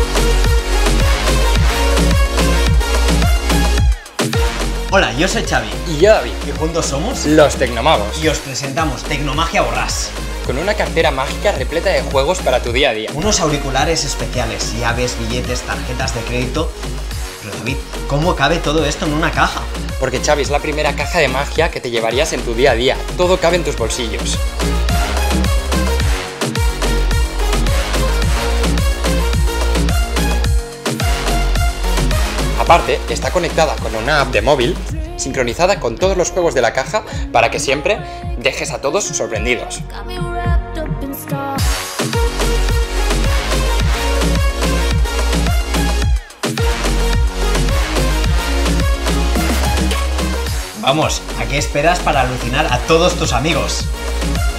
Hola, yo soy Xavi. Y yo, David. Y juntos somos Los Tecnomagos. y os presentamos Tecnomagia Borrás. Con una cartera mágica repleta de juegos para tu día a día. Unos auriculares especiales, llaves, billetes, tarjetas de crédito. Pero David, ¿cómo cabe todo esto en una caja? Porque Xavi es la primera caja de magia que te llevarías en tu día a día. Todo cabe en tus bolsillos. Aparte, está conectada con una app de móvil, sincronizada con todos los juegos de la caja, para que siempre dejes a todos sorprendidos. Vamos, ¿a qué esperas para alucinar a todos tus amigos?